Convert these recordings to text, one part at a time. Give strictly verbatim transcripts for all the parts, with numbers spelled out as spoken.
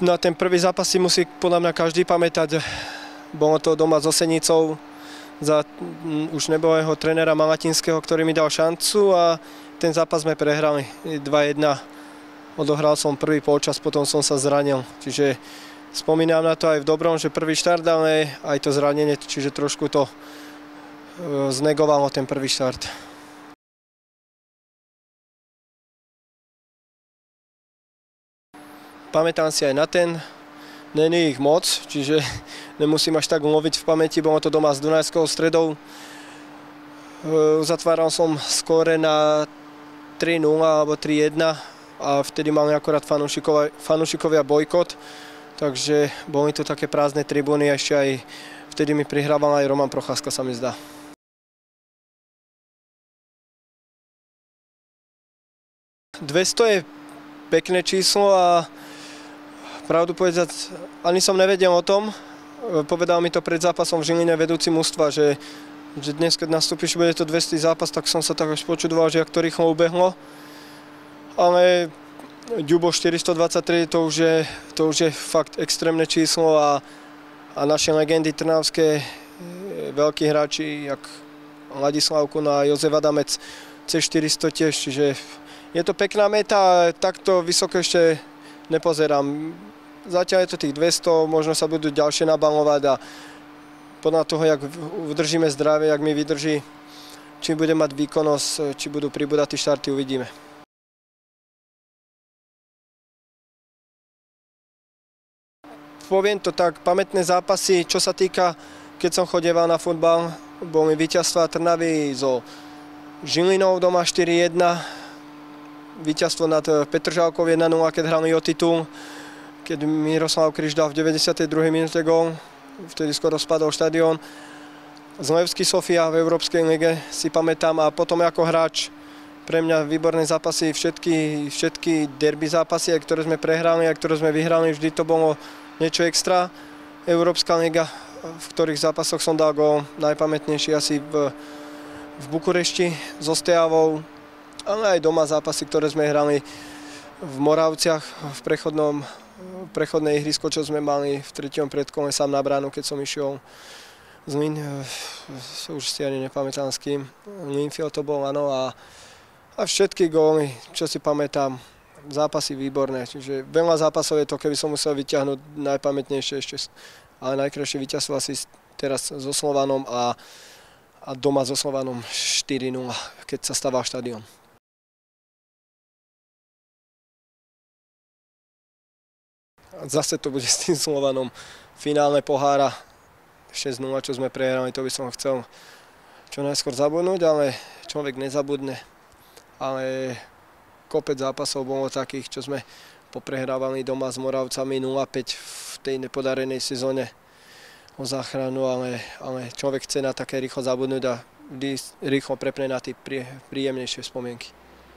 Na ten prvý zápas si musí podľa mňa každý pamätať. Bolo to doma s Osenicou za už nebového trénera Malatinského, ktorý mi dal šancu a ten zápas sme prehrali dva jedna. Odohral som prvý polčas, potom som sa zranil. Čiže spomínam na to aj v dobrom, že prvý štart, ale aj to zranenie, čiže trošku to znegovalo ten prvý štart. Pamätám si aj na ten, není ich moc, čiže nemusím až tak loviť v pamäti, bolo to doma s Dunajskou Stredou. Uzatváral som skóre na tri nula alebo tri jedna a vtedy mali akorát fanúšikovia, fanúšikovia bojkot, takže boli to také prázdne tribúny a ešte aj vtedy mi prihrával aj Roman Procházka, sa mi zdá. dvesto je pekné číslo a pravdu povedať, ani som nevedel o tom. Povedal mi to pred zápasom v Žiline vedúci mužstva, že, že dnes, keď nastúpiš, bude to dvesto zápas, tak som sa tak až počudoval, že jak to rýchlo ubehlo. Ale Ďubo štyristodvadsaťtri, to už je, to už je fakt extrémne číslo a, a naše legendy trnavské, veľkí hráči, jak Ladislav Kuna a Jozef Adamec, cez štyristo tiež, čiže je to pekná meta, ale takto vysoko ešte nepozerám. Zatiaľ je to tých dvesto, možno sa budú ďalšie nabalovať a podľa toho, jak udržíme zdravie, jak mi vydrží, či bude mať výkonnosť, či budú pribúdať tí štarty, uvidíme. Poviem to tak, pamätné zápasy, čo sa týka, keď som chodieval na futbal, boli víťazstva Trnavy so Žilinou doma štyri jedna, víťazstvo nad Petržalkou jedna nula, keď hrali o titul, keď Miroslav Kryš dal v deväťdesiatej druhej minúte gól, vtedy skoro spadol štadión. Zlevský Sofia v Európskej lige si pamätám a potom ako hráč pre mňa výborné zápasy, všetky, všetky derby zápasy, ktoré sme prehrali a ktoré sme vyhrali, vždy to bolo niečo extra. Európska liga, v ktorých zápasoch som dal gól, najpamätnejší asi v, v Bukurešti s Ostejavou, ale aj doma zápasy, ktoré sme hrali v Moravciach, v prechodnom, prechodné ihrisko, čo sme mali v treťom predkole sám na bránu, keď som išiel z Lin, už si ani nepamätám s kým, Linfield to bol, áno, a, a všetky góly, čo si pamätám, zápasy výborné, čiže veľa zápasov je to, keby som musel vyťahnuť najpamätnejšie ešte, ale najkrajšie víťazstvo asi teraz so Slovanom a, a doma so Slovanom štyri nula, keď sa stával štadión. Zase to bude s tým Slovanom finálne pohára šesť nula, čo sme prehrali, to by som chcel čo najskôr zabudnúť, ale človek nezabudne. Ale kopec zápasov bolo takých, čo sme poprehrávali doma s Moravcami nula päť v tej nepodarenej sezóne o záchranu, ale, ale človek chce na také rýchlo zabudnúť a vždy rýchlo prepne na tie prí, príjemnejšie spomienky.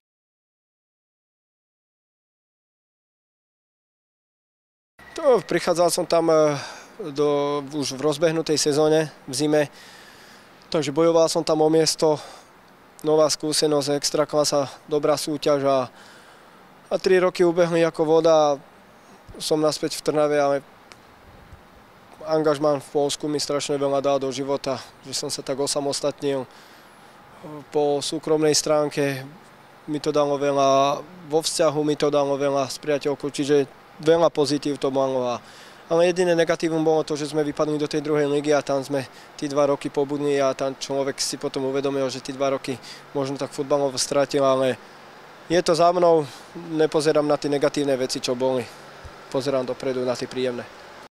To, prichádzal som tam do, už v rozbehnutej sezóne v zime, takže bojoval som tam o miesto, nová skúsenosť, extraklasa, dobrá súťaž a, a tri roky ubehli ako voda. Som naspäť v Trnave, ale angažmán v Poľsku mi strašne veľa dal do života, že som sa tak osamostatnil. Po súkromnej stránke mi to dalo veľa, vo vzťahu mi to dalo veľa s priateľkou, čiže veľa pozitív to malo. A, ale jediné negatívum bolo to, že sme vypadli do tej druhej ligy a tam sme tí dva roky pobudli a tam človek si potom uvedomil, že tí dva roky možno tak futbalovo stratil, ale je to za mnou, nepozerám na tie negatívne veci, čo boli. Pozerám dopredu na tie príjemné.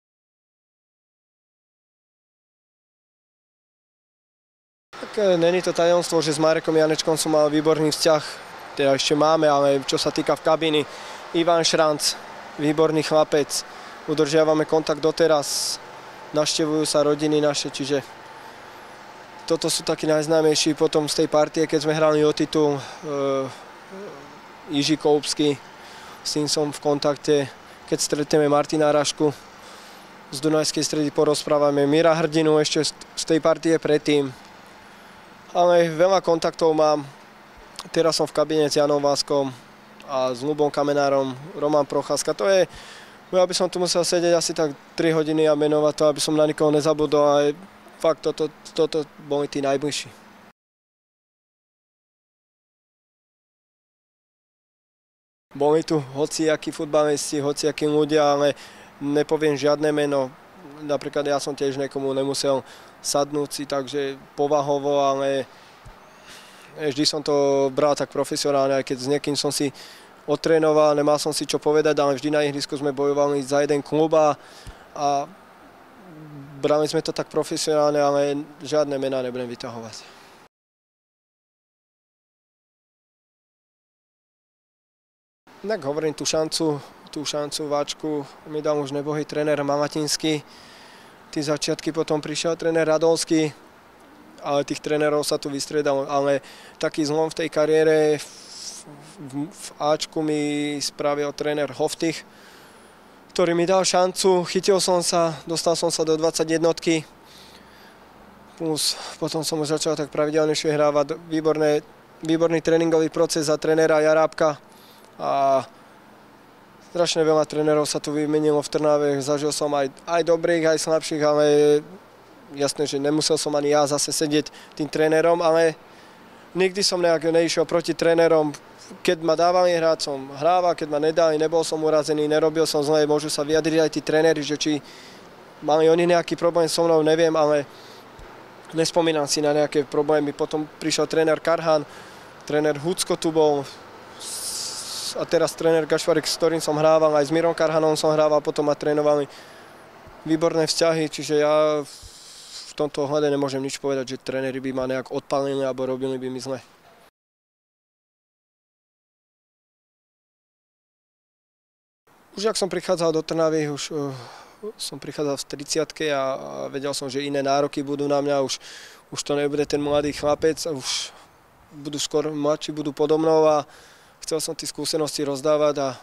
Tak není to tajomstvo, že s Marekom Janečkom som mal výborný vzťah, teda ešte máme, ale čo sa týka v kabíny, Ivan Šranc, výborný chlapec, udržiavame kontakt doteraz, navštevujú sa rodiny naše, čiže toto sú takí najznámejší. Potom z tej partie, keď sme hrali o titul, e, Jiří Koupský, s tým som v kontakte, keď stretneme Martina Rašku z Dunajskej Stredy, porozprávame Mira Hrdinu ešte z tej partie predtým. Ale veľa kontaktov mám, teraz som v kabíne s Janom Váskom a s Ľubom Kamenárom, Roman Procházka, to je Ja by som tu musel sedieť asi tak tri hodiny a menovať to, aby som na nikoho nezabudol, ale fakt toto, toto boli tí najbližší. Boli tu hociakí futbalisti, hociakí ľudia, ale nepoviem žiadne meno. Napríklad ja som tiež niekomu nemusel sadnúť si, takže povahovo, ale vždy som to bral tak profesionálne, aj keď s niekým som si odtrénoval, nemal som si čo povedať, ale vždy na ihrisku sme bojovali za jeden klub a, a brali sme to tak profesionálne, ale žiadne mená nebudem vyťahovať. Tak hovorím, tú šancu, tú šancu váčku mi dal už nebohý tréner Mamatinský. Tí začiatky potom prišiel tréner Radolský, ale tých trénerov sa tu vystriedalo, ale taký zlom v tej kariére v, v, v Ačku mi spravil tréner Hoftych, ktorý mi dal šancu, chytil som sa, dostal som sa do dvadsaťjednotky, plus potom som už začal tak pravidelnejšie hrávať, výborné, výborný tréningový proces za trénera Jarábka a strašne veľa trénerov sa tu vymenilo v Trnave, zažil som aj, aj dobrých, aj slabších, ale jasné, že nemusel som ani ja zase sedieť tým trénerom, ale nikdy som nejak neišiel proti trénerom. Keď ma dávali hrať, som hrával, keď ma nedali, nebol som urazený, nerobil som zle, môžu sa vyjadriť aj tí tréneri, že či mali oni nejaký problém so mnou, neviem, ale nespomínam si na nejaké problémy. Potom prišiel tréner Karhan, tréner Hucko tu bol a teraz tréner Gašvarek, s ktorým som hrával, aj s Mirom Karhanom som hrával, potom ma trénovali výborné vzťahy, čiže ja v tomto ohľade nemôžem nič povedať, že tréneri by ma nejak odpálili alebo robili by mi zle. Už ak som prichádzal do Trnavy, už uh, som prichádzal v tridsiatke a, a vedel som, že iné nároky budú na mňa, už, už to nebude ten mladý chlapec, a už budú skôr mladší, budú podo mnou a chcel som tie skúsenosti rozdávať a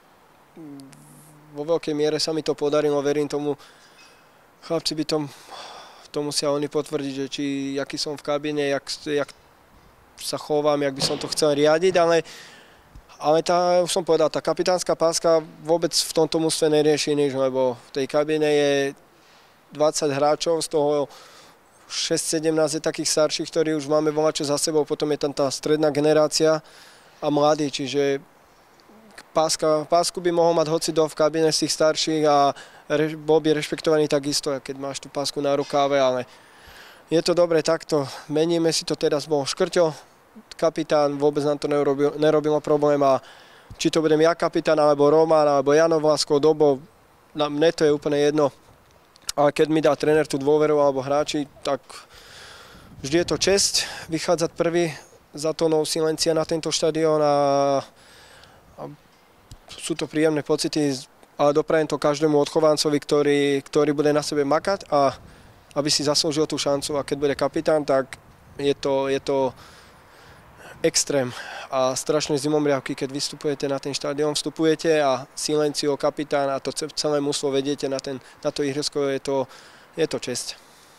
vo veľkej miere sa mi to podarilo, verím tomu, chlapci by tom to musia oni potvrdiť, že či aký som v kabíne, jak, jak sa chovám, jak by som to chcel riadiť, ale, ale tá, už som povedal, tá kapitánska páska vôbec v tomto mužstve nerieši nič, lebo v tej kabíne je dvadsať hráčov, z toho šesť sedemnásť je takých starších, ktorí už máme voľačo za sebou, potom je tam tá stredná generácia a mladí, čiže páska, pásku by mohol mať hocido v kabíne z tých starších a Re, bol by rešpektovaný takisto, keď máš tú pásku na rukáve, ale je to dobre takto. Meníme si to teraz, bol Škrťo, kapitán, vôbec nám to nerobil, nerobilo problém a či to budem ja kapitán, alebo Roman, alebo Jano Vlasko, Dobo, na mne to je úplne jedno. Ale keď mi dá tréner tú dôveru alebo hráči, tak vždy je to česť vychádzať prvý za tónou silencia na tento štadión a, a sú to príjemné pocity, ale doprajem to každému odchovancovi, ktorý, ktorý bude na sebe makať a aby si zaslúžil tú šancu a keď bude kapitán, tak je to, je to extrém a strašné zimomriavky, keď vystupujete na ten štadión, vstupujete a silencio, kapitán a to celé mužstvo vediete na, ten, na to ihrisko, je to, je to česť.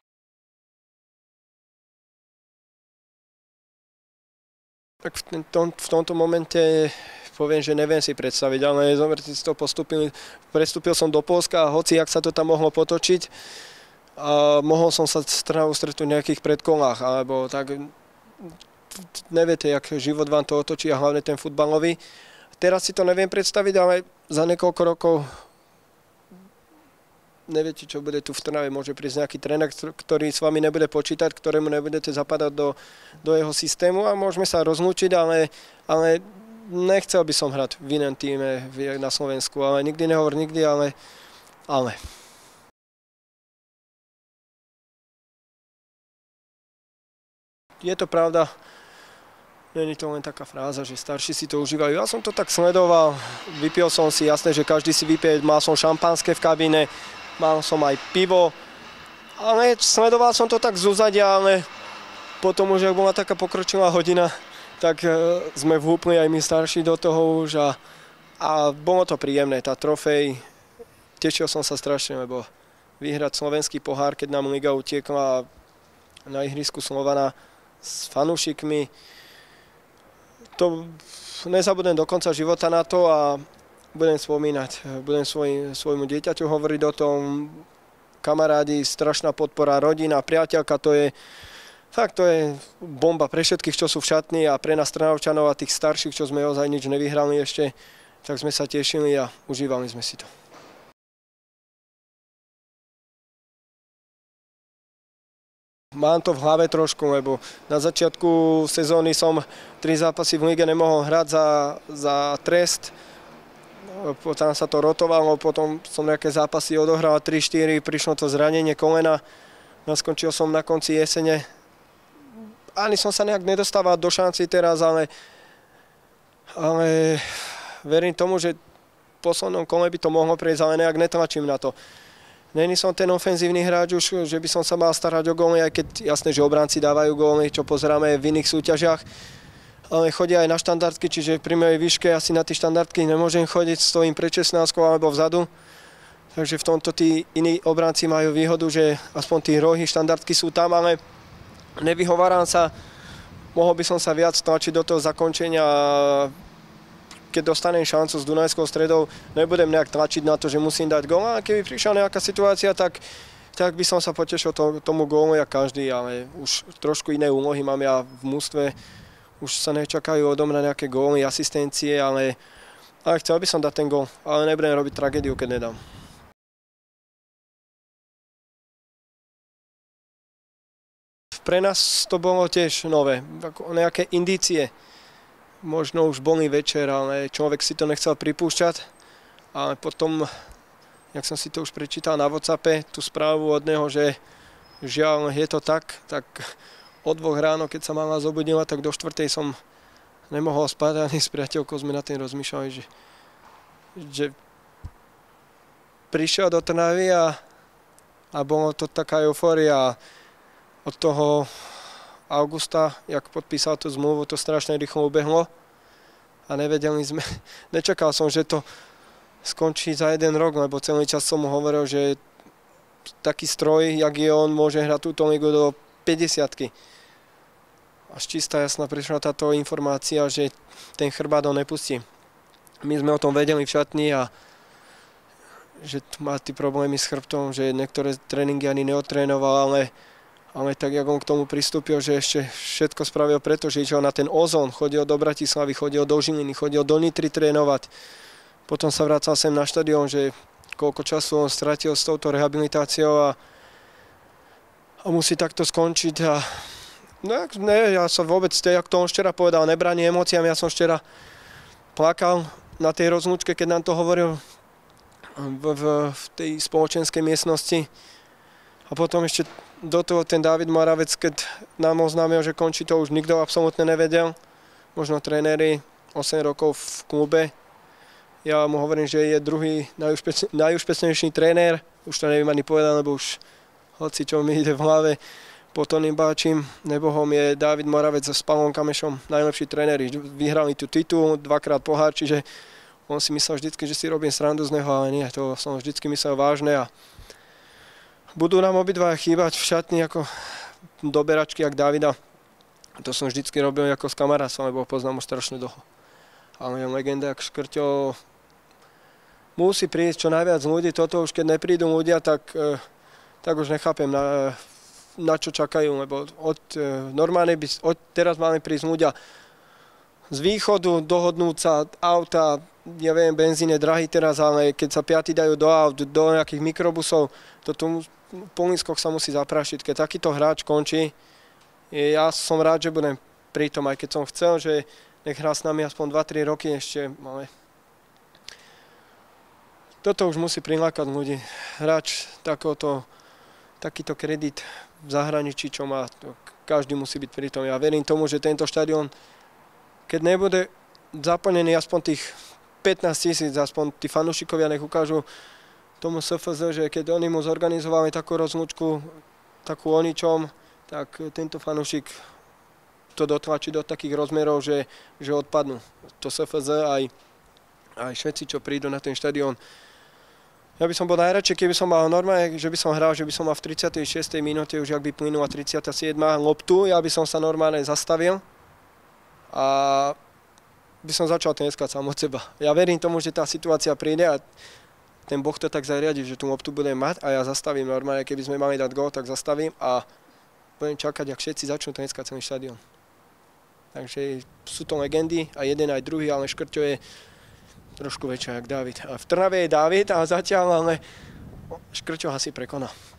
Tak v, tom, v tomto momente poviem, že neviem si predstaviť, ale zoberte si to, postupil, prestúpil som do Poľska a hoci jak sa to tam mohlo potočiť, a mohol som sa s Trnavou stretnúť v nejakých predkolách, alebo tak neviete, jak život vám to otočí a hlavne ten futbalový. Teraz si to neviem predstaviť, ale za niekoľko rokov neviete, čo bude tu v Trnave. Môže prísť nejaký tréner, ktorý s vami nebude počítať, ktorému nebudete zapadať do, do jeho systému a môžeme sa rozlúčiť, ale, ale nechcel by som hrať v inom týme na Slovensku, ale nikdy nehovor nikdy, ale, ale. Je to pravda, není to len taká fráza, že starší si to užívajú. Ja som to tak sledoval, vypil som si, jasné, že každý si vypije, mal som šampanské v kabíne, mal som aj pivo, ale sledoval som to tak z úzadia, ale potom už, ak bola taká pokročilá hodina, tak sme vhúpli aj my starší do toho už a, a bolo to príjemné, tá trofej. Tešil som sa strašne, lebo vyhrať slovenský pohár, keď nám liga utiekla na ihrisku Slovana s fanúšikmi, to nezabudnem do konca života na to a budem spomínať, budem svoj, svojmu dieťaťu hovoriť o tom, kamarádi, strašná podpora, rodina, priateľka, to je fakt, to je bomba pre všetkých, čo sú v šatni a pre nás Trnavčanov a tých starších, čo sme ozaj nič nevyhrali ešte, tak sme sa tešili a užívali sme si to. Mám to v hlave trošku, lebo na začiatku sezóny som tri zápasy v lige nemohol hrať za, za trest. Potom sa to rotovalo, potom som nejaké zápasy odohral tri štyri, prišlo to zranenie kolena. Skončil som na konci jesene. Ani som sa nejak nedostával do šanci teraz, ale, ale verím tomu, že v poslednom kole by to mohlo prejsť, ale nejak netlačím na to. Není som ten ofenzívny hráč už, že by som sa mal starať o góly, aj keď jasné, že obránci dávajú góly, čo pozeráme v iných súťažiach. Ale chodia aj na štandardky, čiže pri mojej výške asi na tie štandardky nemôžem chodiť, stojím pred šestnástkou alebo vzadu. Takže v tomto tí iní obránci majú výhodu, že aspoň tí rohy štandardky sú tam, ale nevyhovarám sa. Mohol by som sa viac tlačiť do toho zakončenia. Keď dostanem šancu s Dunajskou Stredou, nebudem nejak tlačiť na to, že musím dať gól. A keby prišla nejaká situácia, tak, tak by som sa potešil to, tomu gólu, jak každý, ale už trošku iné úlohy mám ja v mužstve. Už sa nečakajú odo mňa nejaké góly, asistencie, ale, ale chcel by som dať ten gól, ale nebudem robiť tragédiu, keď nedám. Pre nás to bolo tiež nové, nejaké indície. Možno už boli večer, ale človek si to nechcel pripúšťať. Ale potom, jak som si to už prečítal na WhatsAppe, tú správu od neho, že žiaľ je to tak, tak od dvoch ráno, keď sa mama zobudila, tak do štvrtej som nemohol spať, ani s priateľkou sme na tým rozmýšľali, že, že prišiel do Trnavy a, a bolo to taká eufória. Od toho augusta, jak podpísal tú zmluvu, to strašne rýchlo ubehlo a nevedeli sme, nečakal som, že to skončí za jeden rok, lebo celý čas som mu hovoril, že taký stroj, jak je on, môže hrať túto ligu do päťdesiatky. Až čistá jasná prišla táto informácia, že ten chrbát on nepustí. My sme o tom vedeli v šatni a že má tí problémy s chrbtom, že niektoré tréningy ani neotrénoval, ale Ale tak, jak on k tomu pristúpil, že ešte všetko spravil preto, že išiel na ten ozón, chodil do Bratislavy, chodil do Žiliny, chodil do Nitry trénovať. Potom sa vracal sem na štadión, že koľko času on stratil s touto rehabilitáciou a, a musí takto skončiť. A, no, ne, ja som vôbec, jak to on včera povedal, nebráni emóciám, ja som včera plakal na tej rozlúčke, keď nám to hovoril v, v, v tej spoločenskej miestnosti. A potom ešte do toho ten Dávid Moravec, keď nám oznámil, že končí, to už nikto absolútne nevedel. Možno tréneri osem rokov v klube. Ja mu hovorím, že je druhý najúspešnejší tréner. Už to neviem ani povedať, lebo už hoci čo mi ide v hlave. Po Tonym Báčim, nebohom, je Dávid Moravec s Pavlom Kamešom najlepší tréneri. Vyhrali tú titul, dvakrát pohár, čiže on si myslel vždycky, že si robím srandu z neho, ale nie, to som vždycky myslel vážne. A budú nám obidva chýbať v šatni ako doberačky, jak Davida. To som vždycky robil ako s kamarátom, lebo poznám ho strašne dlho. Ale legenda, jak Škrťo, musí prísť čo najviac ľudí. Toto už keď neprídu ľudia, tak, tak už nechápem, na, na čo čakajú. Lebo od, normálne by, od teraz máme prísť ľudia z východu, dohodnúť sa, auta, ja viem, benzín je drahý teraz, ale keď sa piati dajú do aut, do nejakých mikrobusov, to tu po lístkoch sa musí zaprašiť. Keď takýto hráč končí, ja som rád, že budem pri tom, aj keď som chcel, že nech hrá s nami aspoň dva tri roky ešte, ale toto už musí prilákať ľudí. Hráč takoto, takýto kredit v zahraničí, čo má, každý musí byť pri tom. Ja verím tomu, že tento štadión, keď nebude zaplnený aspoň tých pätnásť tisíc, aspoň tí fanúšikovia nech ukážu tomu es ef zet, že keď oni mu zorganizovali takú rozlúčku, takú o ničom, tak tento fanúšik to dotlačí do takých rozmerov, že, že odpadnú. To es ef zet aj, aj všetci, čo prídu na ten štadión. Ja by som bol najradšej, keby som mal normálne, že by som hral, že by som mal v tridsiatej šiestej minúte, už ak by plynula tridsiata siedma loptu, ja by som sa normálne zastavil a by som začal tlieskať sám od seba. Ja verím tomu, že tá situácia príde a ten Boh to tak zariadi, že tú loptu budem mať a ja zastavím normálne, keby sme mali dať gól, tak zastavím a budem čakať, ak všetci začnú tlieskať celý štadión. Takže sú to legendy a jeden aj druhý, ale Škrťo je trošku väčšia jak Dávid. A v Trnave je Dávid a zatiaľ ale Škrťo asi prekoná.